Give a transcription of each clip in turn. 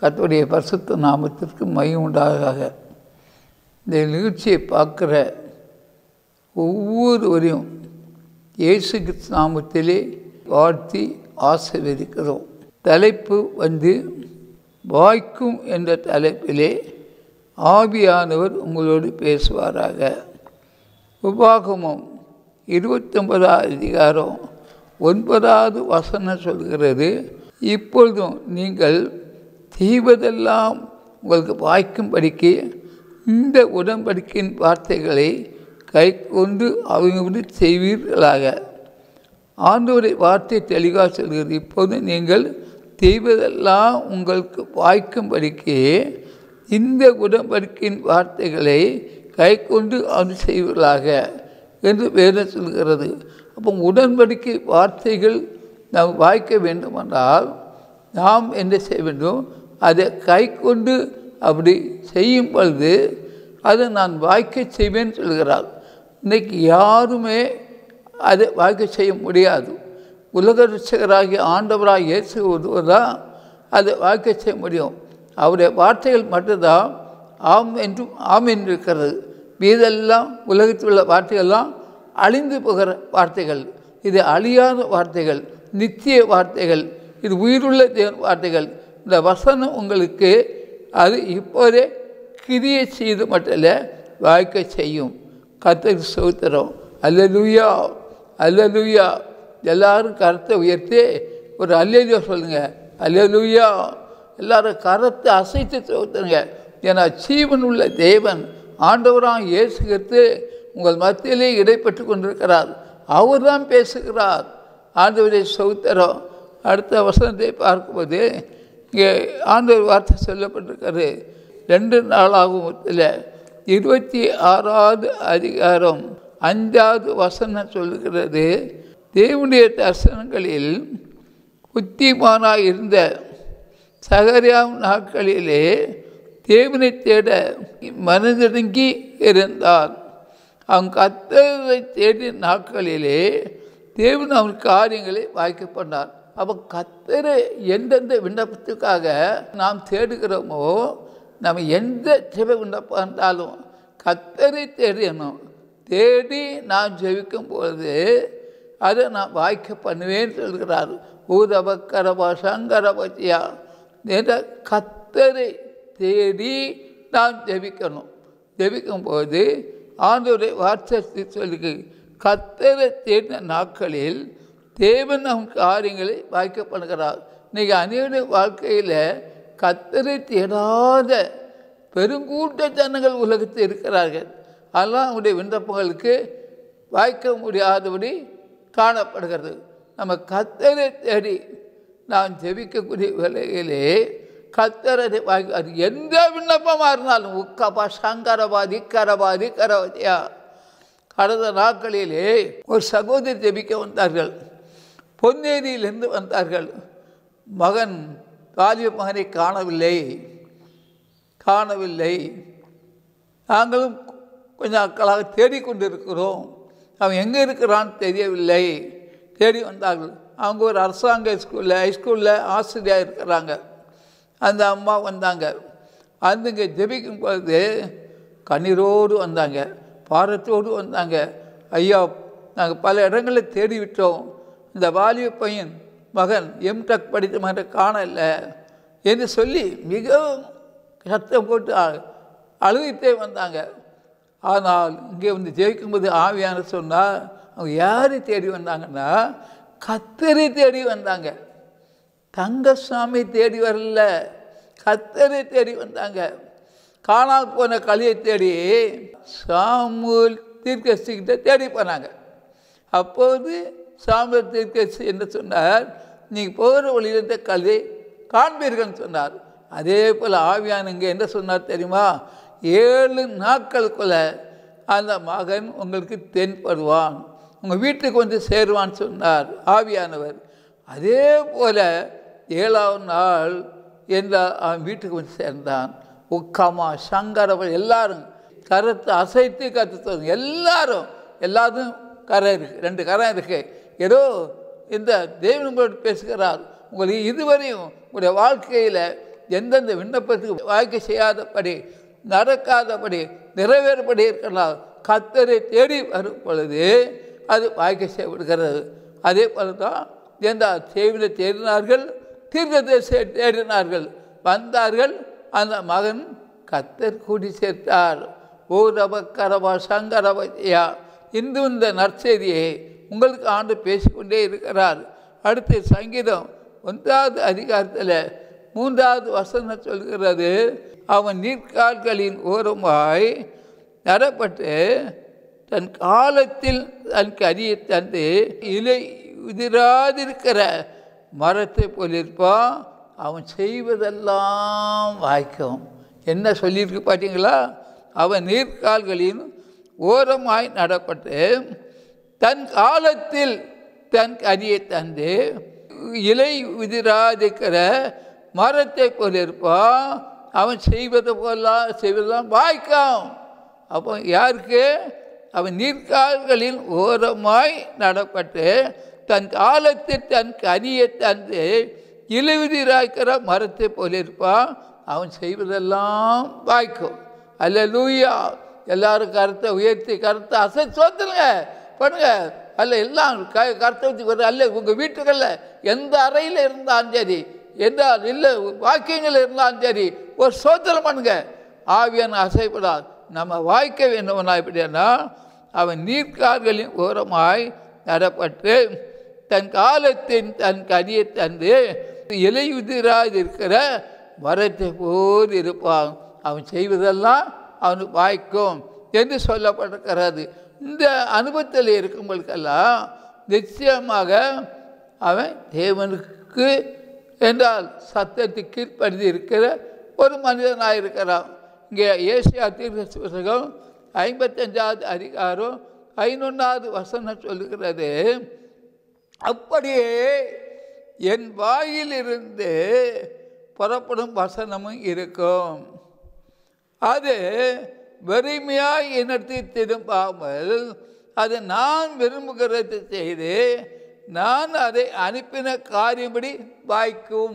கர்த்தருடைய பரிசுத்த நாமத்திற்கு மகிமை உண்டாக. இந்த நிகழ்ச்சியை பார்க்குற ஒவ்வொருவரையும் இயேசு கிறிஸ்து நாமத்திலே வாழ்த்தி ஆசீர்வதிக்கிறோம். தலைப்பு வாய்க்கும் என்ற தலைப்பிலே ஆவியானவர் உங்களோடு பேசுவாராக. உபாகமம் 29ஆம் அதிகாரம் 9வது வசனம் சொல்கிறது, இப்பொழுதும் நீங்கள் செய்வதெல்லாம் உங்களுக்கு வாய்க்கும்படிக்கு இந்த உடன்படிக்கையின் வார்த்தைகளை கை கொண்டு அவங்களோடு செய்வீர்களாக. ஆண்டவருடைய வார்த்தை தெளிவாக சொல்கிறது, இப்போது நீங்கள் செய்வதெல்லாம் உங்களுக்கு வாய்க்கும்படிக்கு இந்த உடன்படிக்கையின் வார்த்தைகளை கை கொண்டு அவன் செய்வீர்களாக என்று வேதம் சொல்கிறது. அப்போ உடன்படிக்கை வார்த்தைகள் நாம் வாய்க்க வேண்டுமென்றால் நாம் என்ன செய்ய வேண்டும்? அதை கை கொண்டு அப்படி செய்யும் பொழுது அதை நான் வாய்க்க செய்வேன்னு சொல்கிறார். இன்றைக்கி யாருமே அதை வாய்க்க செய்ய முடியாது. உலக ரட்சகராகிய ஆண்டவராக இயேசு ஒருவர்தான் அதை வாய்க்க செய்ய முடியும். அவருடைய வார்த்தைகள் மட்டும்தான் ஆம் என்றும் ஆம் என்று இருக்கிறது. மீதெல்லாம் உலகத்தில் உள்ள வார்த்தைகள்லாம் அழிந்து போகிற வார்த்தைகள். இது அழியாத வார்த்தைகள், நித்திய வார்த்தைகள், இது உயிருள்ள தேவன் வார்த்தைகள். இந்த வசனம் உங்களுக்கு அது இப்போதே கிரியை செய்து மட்டும் இல்லை, வாய்க்க செய்யும். கர்த்தருக்கு ஸ்தோத்திரம். அல்லேலூயா, அல்லேலூயா. எல்லாரும் கரத்தை உயர்த்தி ஒரு அல்லேலூயா சொல்லுங்கள். அல்லேலூயா. எல்லாரும் கரத்தை அசைத்து ஸ்தோத்திரங்க. ஏன்னா ஜீவன் உள்ள தேவன் ஆண்டவராக இயேசு கிறிஸ்து உங்கள் மத்தியிலே இடைப்பட்டு கொண்டிருக்கிறார். அவர் தான் பேசுகிறார். ஆண்டவரை ஸ்தோத்திரம். அடுத்த வசனத்தை பார்க்கும்போது இங்கே ஆண்டவர் வார்த்தை சொல்லப்பட்டிருக்கிறது. 2 நாளாகும் 26வது அதிகாரம் 5வது வசனம் சொல்லுகிறது, தேவனுடைய தரிசனங்களில் புத்திமானாக இருந்த சகரியாம் நாட்களிலே தேவனை தேட மனதிறங்கி இருந்தார். அவன் கர்த்தரை தேடிய நாட்களிலே தேவன் அவன் காரியங்களை வாய்க்க பண்ணார். அப்போ கர்த்தரை எந்தெந்த விண்ணப்பத்துக்காக நாம் தேடுகிறோமோ, நம்ம எந்த ஜெப விண்ணப்பம் இருந்தாலும் கர்த்தரை தேடணும். தேடி நாம் ஜெபிக்கும் பொழுது அதை நான் வாய்க்க பண்ணுவேன்னு சொல்கிறார். ஊதபக்கரபா சங்கரபத்தியா என்ற கர்த்தரை தேடி நாம் ஜெபிக்கணும். ஜெபிக்கும்போது ஆண்டவருடைய வார்த்தை சொல்லி, கர்த்தரை தேடின நாட்களில் தேவன் நம் காரியங்களை வாய்க்க பண்ணுகிறார். இன்றைக்கி அநேக வாழ்க்கையில் கர்த்தரை தேடாத பெருங்கூட்ட ஜனங்கள் உலகத்தில் இருக்கிறார்கள். அதெல்லாம் அவங்களுடைய விண்ணப்பங்களுக்கு வாய்க்க முடியாதபடி காணப்படுகிறது. நம்ம கர்த்தரை தேடி நாம் ஜெபிக்கக்கூடிய வேலையிலே கர்த்தரை வாய்க்க, அது எந்த விண்ணப்பமாக இருந்தாலும் உக்கபா சங்கரபாதி கரபாதி கரவதியா. கடந்த நாட்களிலே ஒரு சகோதரி ஜெபிக்க வந்தார்கள். பொன்னேரியிலிருந்து வந்தார்கள். மகன் வாலிப மகனை காணவில்லை. நாங்களும் கொஞ்சம் நாட்களாக தேடிக்கொண்டிருக்கிறோம். அவன் எங்கே இருக்கிறான்னு தெரியவில்லை. தேடி வந்தார்கள். அவங்க ஒரு அரசாங்க ஹைஸ்கூலில் ஆசிரியராக இருக்கிறாங்க. அந்த அம்மா வந்தாங்க. இங்கே ஜெபிக்கும் பொழுது கண்ணீரோடு வந்தாங்க, பாரத்தோடு வந்தாங்க. ஐயா, நாங்கள் பல இடங்களில் தேடிவிட்டோம். இந்த வாலிப பையன் மகன் எம்டெக் படித்த மகனை காணலை என்று சொல்லி மிகவும் சத்தம் போட்டு அழுகிட்டே வந்தாங்க. ஆனால் இங்கே வந்து ஜெயிக்கும்போது ஆவியான சொன்னால் அவங்க யாரை தேடி வந்தாங்கன்னா கர்த்தரை தேடி வந்தாங்க. தங்கசாமி தேடி வரல, கர்த்தரை தேடி வந்தாங்க. காணாமல் போன களியை தேடி சாமுவேல் தீர்க்கதரிசிகிட்ட தேடி போனாங்க. அப்போது சாமுவேல் தீர்க்கதரிசி என்ன சொன்னார்? நீங்கள் போகிற வழியில் இந்த களியை காண்பீர்கள்னு சொன்னார். அதே போல் ஆவியானுங்க என்ன சொன்னார் தெரியுமா? 7 நாட்களுக்குள்ள அந்த மகன் உங்களுக்கு தென்படுவான், உங்கள் வீட்டுக்கு வந்து சேருவான்னு சொன்னார் ஆவியானவர். அதே போல் 7ஆவது நாள் என்றால் அவன் வீட்டுக்கு வந்து சேர்ந்தான். உக்கமா சங்கரவன் எல்லாரும் கரத்தை அசைத்து கற்று எல்லாரும் கரை இருக்குது, 2 கரம் இருக்குது. ஏதோ இந்த தேவன் உங்களோடு பேசுகிறார். உங்களுக்கு இதுவரையும் உங்களுடைய வாழ்க்கையில் எந்தெந்த விண்ணப்பத்துக்கு வாய்க்க செய்யாதபடி நடக்காதபடி நிறைவேறபடி இருக்கலாம் கர்த்தரை தேடி வரும் பொழுது அது வாய்க்க செய்யப்படுகிறது. அதே போல தான் எந்த தேவனை தேடினார்கள், தீர்க்கதரிசியை தேடினார்கள், வந்தார்கள், அந்த மகன் கர்த்தர் கூடி சேர்த்தார். ஓ ரப கரபா சங்கரபையா. இன்று இந்த நற்செய்தியை உங்களுக்கு ஆண்டு பேசிக்கொண்டே இருக்கிறார். அடுத்து சங்கீதம் 1வது அதிகாரத்தில் 3வது வசனம் சொல்கிறது, அவன் நீர்க்கால்களின் ஓரமாய் நடப்பட்டு தன் காலத்தில் தன் கனியை தந்து இலை உதிராதிருக்கிற மரத்தை போலிருப்பான், அவன் செய்வதெல்லாம் வாய்க்கும். என்ன சொல்லியிருக்கு பார்த்தீங்களா? அவன் நீர்க்கால்களின் ஓரமாய் நடப்பட்டு தன் காலத்தில் தன் கனியை தந்து இலை உதிராதிருக்கிற மரத்தை போலிருப்பான், அவன் செய்வதெல்லாம் வாய்க்கும். அப்போ யாருக்கு? அவன் நீர்க்கால்களின் ஓரமாய் நடப்பட்டு தன் காலத்தில் தன் கனியை தந்து இலையுதிராய்க்கிற மரத்தை போலிருப்பான், அவன் செய்வதெல்லாம் வாய்க்கும். அல்லேலூயா. எல்லாரும் கருத்தை உயர்த்தி கருத்தை சோத்துருங்க பண்ணுங்க. அல்ல எல்லாம் கருத்தை வச்சு அல்ல உங்கள் வீட்டுகளில் எந்த அறையில் இருந்தாலும் சரி, எந்த இல்லை வாக்கியங்கள் இருந்தாலும் சரி, ஒரு சோத்திரம் பண்ணுங்க. ஆவியான அசைப்படாது. நம்ம வாய்க்க வேண்டும்னா எப்படின்னா, அவன் நீர்க்கால்களின் ஓரமாய் நடப்பட்டு தன் காலத்தின் தன் கனியை தந்து இலையுதிராக இருக்கிற மரத்தை போல் இருப்பான், அவன் செய்வதெல்லாம் அவனுக்கு வாய்க்கும் என்று சொல்லப்பட்டிருக்கிறது. இந்த அனுபவத்தில் இருக்கும்போதெல்லாம் நிச்சயமாக அவன் தேவனுக்கு என்றால் சத்தத்துக்கு கீழ்ப்படுத்தி இருக்கிற ஒரு மனிதனாக இருக்கிறான். இங்கே ஏசியா தீர்க்க புத்தகம் 55வது அதிகாரம் 11வது வசனம் சொல்லுகிறது, அப்படியே என் வாயிலிருந்து புறப்படும் வசனமும் இருக்கும், அது வெறுமையாய் என்னத்தை திரும்பாமல் அது நான் விரும்புகிறது செய்து நான் அதை அனுப்பின காரியப்படி வாய்க்கும்.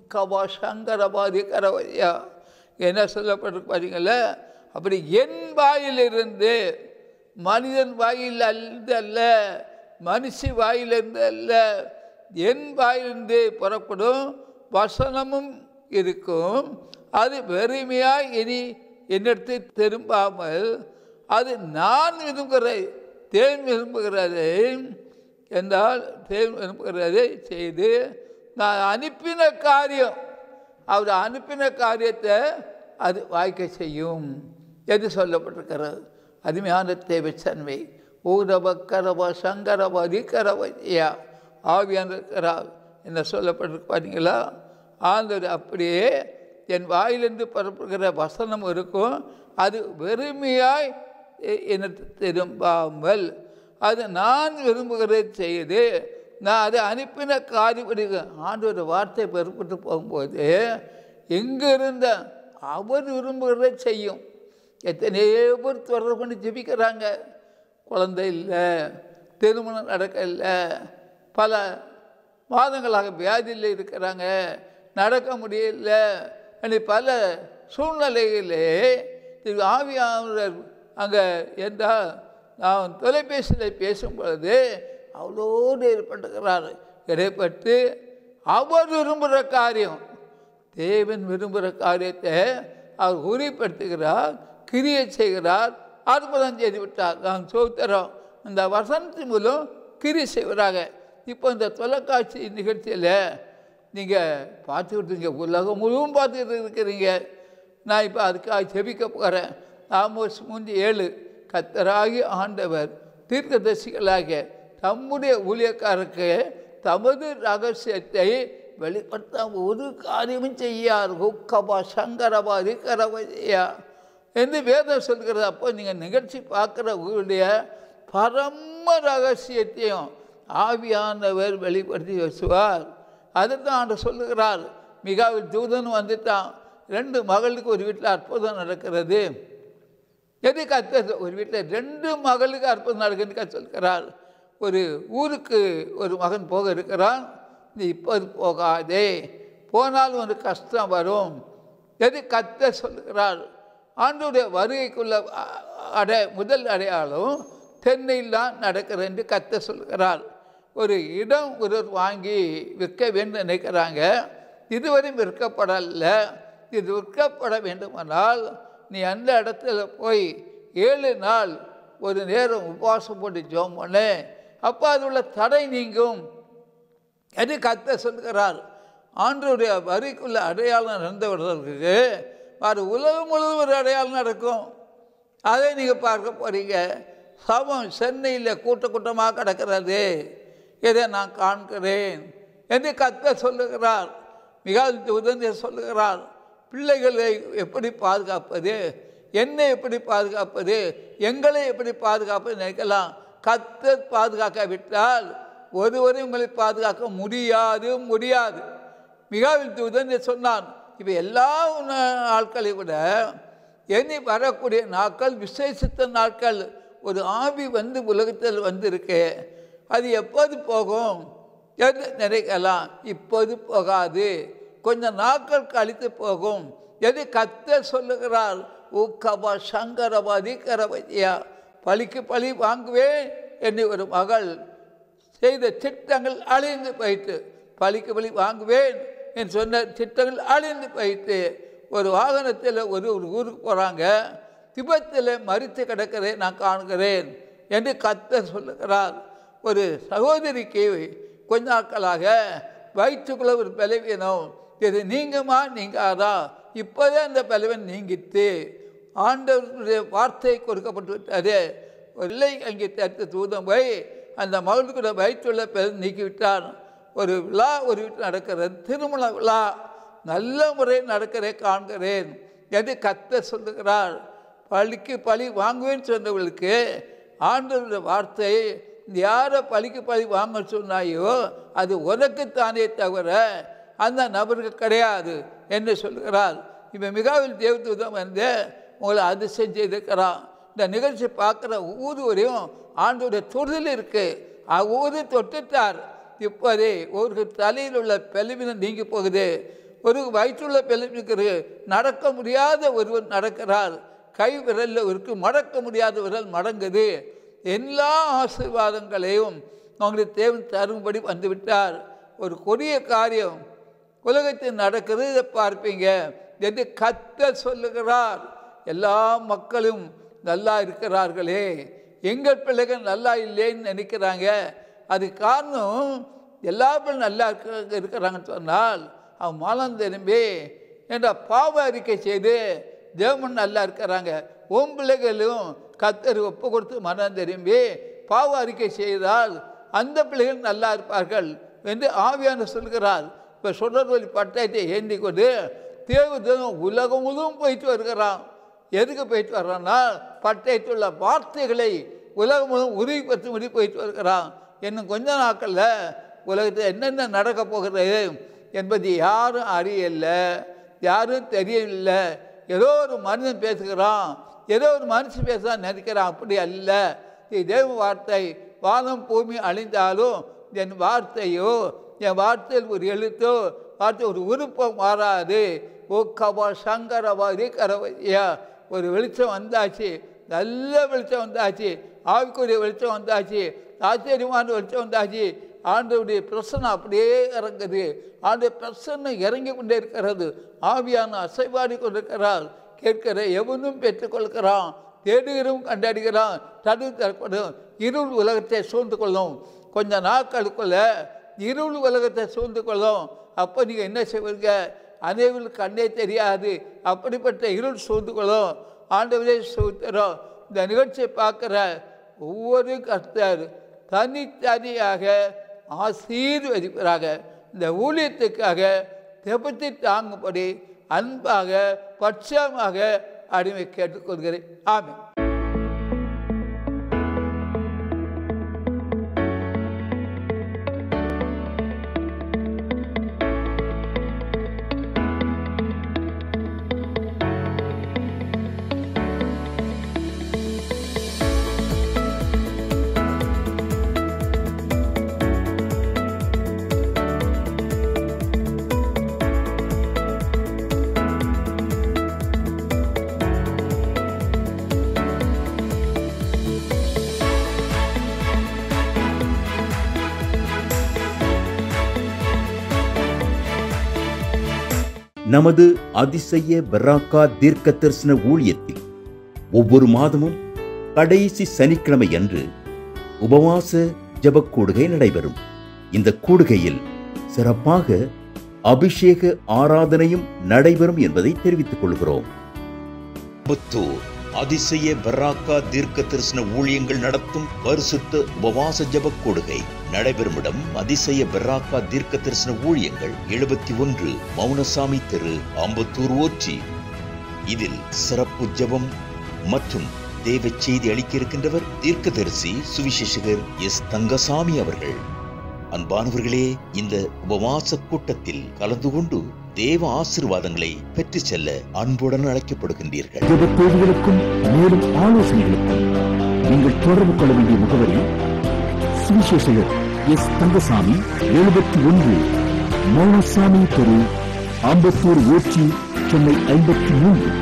சங்கரபாதி கரவையா என்ன சொல்லப்பட்டிருக்கு பாருங்கள. அப்படி என் வாயிலிருந்து, மனிதன் வாயில் அல்ல, மனுஷி வாயிலிருந்து அல்ல, என் வாயிலிருந்து புறப்படும் வசனமும் இருக்கும், அது வெறுமையாய் இனி என்னிடத்தை திரும்பாமல் அது நான் விரும்புகிறதை தேவன் விரும்புகிறது என்றால் தேவன் விரும்புகிறதை செய்து நான் அனுப்பின காரியம், அவர் அனுப்பின காரியத்தை அது வாய்க்க செய்யும் என்று சொல்லப்பட்டிருக்கிறது. அருமையான தேவச்சன்மை. ஊரப கரப சங்கரப ரிக்கரபையா ஆவியான இருக்கிறார் என்ன சொல்லப்பட்டிருக்கு பார்த்தீங்களா? ஆண்டவர் அப்படியே என் வாயிலிருந்து பரப்புகிற வசனம் இருக்கும், அது வெறுமையாய் என்னை திரும்பாமல் அது நான் விரும்புகிறதை செய்து நான் அதை அனுப்பின காரியம். ஆண்டோட வார்த்தை பெறப்பட்டு போகும்போது எங்கே இருந்த அவர் விரும்புகிறதை செய்யும். எத்தனையோ பேர் தொடர்பு பண்ணி ஜெபிக்கிறாங்க, குழந்தை இல்லை, திருமணம் நடக்க இல்லை, பல மாதங்களாக வியாதியில் இருக்கிறாங்க, நடக்க முடியல, பல சூழ்நிலைகளே ஆவியானவர் அங்கே என்றால் நான் தொலைபேசியில் பேசும் பொழுது அவ்வளோடு ஏற்பட்டுக்கிறார். இடைப்பட்டு அவர் விரும்புகிற காரியம், தேவன் விரும்புகிற காரியத்தை அவர் உறுதிப்படுத்துகிறார், கிரியை செய்கிறார், அற்புதம் செய்து விட்டார். நான் சோத்திரம் இந்த வசனத்தின் மூலம் கிரியை செய்கிறாங்க. இப்போ இந்த தொலைக்காட்சி நிகழ்ச்சியில் நீங்கள் பார்த்துக்கிட்டு உலகம் முழுவதும் பார்த்துக்கிட்டு இருக்கிறீங்க. நான் இப்போ அதுக்காக ஜெபிக்க போகிறேன். ஆமோஸ் 3:7 கர்த்தராகிய ஆண்டவர் தீர்க்கதரிசிகளாக தம்முடைய ஊழியக்காரருக்கு தமது ரகசியத்தை வெளிப்படுத்த ஒரு காரியமும் செய்யார். ஹுக்கபா சங்கரபா ரிக்கரபையா என்று வேதம் சொல்கிறது. அப்போ நீங்கள் நிகழ்ச்சி பார்க்குற உங்களுடைய பரம ரகசியத்தையும் ஆவியானவர் வெளிப்படுத்தி வச்சுவார். அதுதான் ஆண்டு சொல்லுகிறார். மிகாவில் தூதன் வந்துட்டான். 2 மகளுக்கு ஒரு வீட்டில் அற்புதம் நடக்கிறது. எது கத்த ஒரு வீட்டில் 2 மகளுக்கு அற்புதம் நடக்குதுன்னு சொல்கிறார். ஒரு ஊருக்கு ஒரு மகன் போக இருக்கிறான். நீ இப்போது போகாதே, போனாலும் ஒரு கஷ்டம் வரும், எது கர்த்தர் சொல்லுகிறார். ஆண்டவருடைய வருகைக்குள்ள முதல் அடையாளம் தென்னையில் தான் நடக்கிறது என்று கர்த்தர் சொல்லுகிறார். ஒரு இடம் ஒருவர் வாங்கி விற்க வேண்டும் நினைக்கிறாங்க. இதுவரையும் விற்கப்படல. இது விற்கப்பட வேண்டுமானால் நீ அந்த இடத்துல போய் 7 நாள் ஒரு நேரம் உபவாசம் போட்டு ஜெபம் பண்ணு, அப்போ அது உள்ள தடை நீங்கும் என்று கர்த்தர் சொல்கிறார். ஆண்டவருடைய வரிக்குள்ள அடையாளம் நடந்தவர்களுக்கு அது உலகம் முழுவதும் ஒரு அடையாளம் நடக்கும். அதை நீங்கள் பார்க்க போறீங்க. சபம் சென்னையில் கூட்டமாக கிடக்கிறது, இதை நான் காண்கிறேன் என்று கர்த்தர் சொல்லுகிறார். மிகவும் உதவி சொல்லுகிறார். பிள்ளைகளை எப்படி பாதுகாப்பது, என்னை எப்படி பாதுகாப்பது, எங்களை எப்படி பாதுகாப்பது நினைக்கலாம். கர்த்தர் பாதுகாக்காவிட்டால் ஒருவரையும் உங்களை பாதுகாக்க முடியாது. மிகவும் உதவி சொன்னான். இப்போ எல்லா நாட்களை விட இனி வரக்கூடிய நாட்கள் விசேஷித்த நாட்கள். ஒரு ஆவி உலகத்தில் வந்திருக்கு. அது எப்போது போகும் என்று நினைக்கலாம். இப்போது போகாது, கொஞ்சம் நாட்கள் கழித்து போகும் என்று கர்த்தர் சொல்லுகிறார். ஊக்கபா சங்கரபாதி கரபதியா, பழிக்கு பழி வாங்குவேன் என்று ஒரு மகள் செய்த திட்டங்கள் அழிந்து போயிட்டு, பழிக்கு பழி வாங்குவேன் என்று சொன்ன திட்டங்கள் அழிந்து போயிட்டு, ஒரு வாகனத்தில் ஒரு ஊருக்கு போகிறாங்க, திபத்தில் மரித்து கிடக்கிறதை நான் காண்கிறேன் என்று கர்த்தர் சொல்லுகிறார். ஒரு சகோதரிக்கு கொஞ்ச நாட்களாக வயிற்றுக்குள்ள ஒரு பலவீனம், இது நீங்குமா நீங்காதா? இப்போதே அந்த பலவீனம் நீங்கிட்டு ஆண்டவருடைய வார்த்தை கொடுக்கப்பட்டு விட்டது. இல்லை அங்கே தடுத்து தூதம் போய் அந்த மகளுக்குள்ள வயிற்றுள்ள பலவீனம் நீக்கிவிட்டார். ஒரு விழா ஒரு வீட்டில் நடக்கிறது, திருமண விழா நல்ல முறையில் நடக்கிறதை காண்கிறேன் என்று கர்த்தர் சொல்லுகிறார். பழிக்கு பழி வாங்குவேன்னு சொன்னவர்களுக்கு ஆண்டவருடைய வார்த்தை, யாரை பழிக்கு பழி வாங்க சொன்னாயோ அது உனக்குத்தானே தவிர அந்த நபருக்கு கிடையாது என்று சொல்லுகிறார். இப்போ மிகவும் தேவதூதம் உங்களை அதிசயம் செய்திருக்கிறான். இந்த நிகழ்ச்சி பார்க்குற ஒவ்வொருவரையும் ஆண்டவருடைய தொழில் இருக்குது. ஒவ்வொரு தொட்டுட்டார். இப்போதே ஒரு தலையில் உள்ள பலவீனம் நீங்கி போகுது. ஒரு வயிற்றுள்ள பலவீனம் நடக்க முடியாத ஒருவர் நடக்கிறார். கை விரலில் இருக்கு மடக்க முடியாத விரல் மடங்குது. எல்லா ஆசீர்வாதங்களையும் அவங்களுக்கு தேவன் தரும்படி வந்துவிட்டார். ஒரு கொடிய காரியம் உலகத்தில் நடக்கிறது, இதை பார்ப்பீங்க என்று கர்த்தர் சொல்லுகிறார். எல்லா மக்களும் நல்லா இருக்கிறார்களே, எங்கள் பிள்ளைகள் நல்லா இல்லைன்னு நினைக்கிறாங்க. அது காரணம் எல்லா பிள்ளைகளும் நல்லா இருக்கிறாங்கன்னு சொன்னால் அவன் மனம் திரும்பி என்ற பாவ அறிக்கை செய்து தேவன் நல்லா இருக்கிறாங்க. உன் பிள்ளைகளும் கர்த்தர் ஒப்பு கொடுத்து மனம் திரும்பி பாவ அறிக்கை செய்தால் அந்த பிள்ளைகள் நல்லா இருப்பார்கள் என்று ஆவியான சொல்கிறார். இப்போ சுடர்வழி பட்டயத்தை ஏந்தி கொண்டு தேவதூதன் உலகம் முழுவதும் போயிட்டு வருகிறான். எதுக்கு போயிட்டு வர்றான்னா பட்டயத்துள்ள வார்த்தைகளை உலகம் முழுவதும் உறுதிப்படுத்தி போயிட்டு வருகிறான். இன்னும் கொஞ்ச நாட்களில் உலகத்தில் என்னென்ன நடக்க போகிறது என்பது யாரும் அறியலை, யாரும் தெரியவில்லை. ஏதோ ஒரு மனிதன் பேசுகிறான், ஏதோ ஒரு மனுஷன் பேசுகிறான் நினைக்கிறான். அப்படி அல்ல. தேவ வார்த்தை, வானம் பூமி அழிந்தாலும் என் வார்த்தையோ, என் வார்த்தையில் ஒரு எழுத்தோ, வார்த்தை ஒரு உறுப்பம் மாறாது. ஓ கபா சங்கரவா ரீகரவையா, ஒரு வெளிச்சம் வந்தாச்சு, நல்ல வெளிச்சம் வந்தாச்சு, ஆவிக்குரிய வெளிச்சம் வந்தாச்சு, ஆச்சரியமான வெளிச்சம் வந்தாச்சு. ஆண்டவருடைய பிரசன்னம் அப்படியே இறங்குது. ஆண்டு பிரசன்னம் இறங்கி கொண்டே இருக்கிறது. ஆவியான அசைவாடி கொண்டிருக்கிறார். கேட்கிற எவனும் பெற்றுக்கொள்கிறான், தேடுகிறவும் கண்டடிக்கிறான், தடு தரப்படும். இருள் உலகத்தை சூழ்ந்து கொள்ளும். கொஞ்ச நாட்களுக்குள்ள இருள் உலகத்தை சூழ்ந்து கொள்ளும். அப்போ நீங்கள் என்ன செய்வீங்க? அனைவருக்கு கண்ணே தெரியாது, அப்படிப்பட்ட இருள் சூழ்ந்து கொள்ளும். ஆண்டவரே சூத்திரம். இந்த நிகழ்ச்சியை பார்க்குற ஒவ்வொரு கர்த்தர் தனித்தனியாக ஆசீர்வதிப்பதாக இந்த ஊழியத்துக்காக தெபத்தை தாங்கும்படி அன்பாக பட்சமாக அடிமை கேட்டுக்கொள்கிறேன். ஆமென். நமது அதிசய பெராக்கா தீர்க்க தரிசன ஊழியத்தில் ஒவ்வொரு மாதமும் கடைசி சனிக்கிழமை அன்று உபவாச ஜெபக் கூடுகை நடைபெறும். இந்த கூடுகையில் சிறப்பாக அபிஷேக ஆராதனையும் நடைபெறும் என்பதை தெரிவித்துக் கொள்கிறோம். அம்பத்தூர் அதிசய பெராக்கா தீர்க்க தரிசன ஊழியங்கள் நடத்தும் பரிசுத்த உபவாச ஜெபக் கூடுகை நடைபெறும் இடம் அதிசய பெராக்கா தீர்க்க தரிசன ஊழியங்கள் 71 மௌனசாமி தெரு, அம்பத்தூர் ஓச்சி. இதில் சிறப்பு ஜெபம் மற்றும் தேவ செய்தி அளிக்க இருக்கின்றவர் தீர்க்கதரிசி சுவிசேஷகர் எஸ். தங்கசாமி அவர்கள். அன்பானவர்களே, இந்த உபவாச கூட்டத்தில் கலந்து கொண்டு தேவ ஆசீர்வாதங்களை பெற்று செல்ல அன்புடன் அழைக்கப்படுகின்றீர்கள். தேவைகளுக்கும் மேலும் ஆலோசனைகளுக்கும் நீங்கள் தொடர்பு கொள்ள வேண்டிய முகவரி சுவிசேஷகர் எஸ். தங்கசாமி, 71 மௌனசாமி தெரு, அம்பத்தூர் ஓச்சி, சென்னை 53.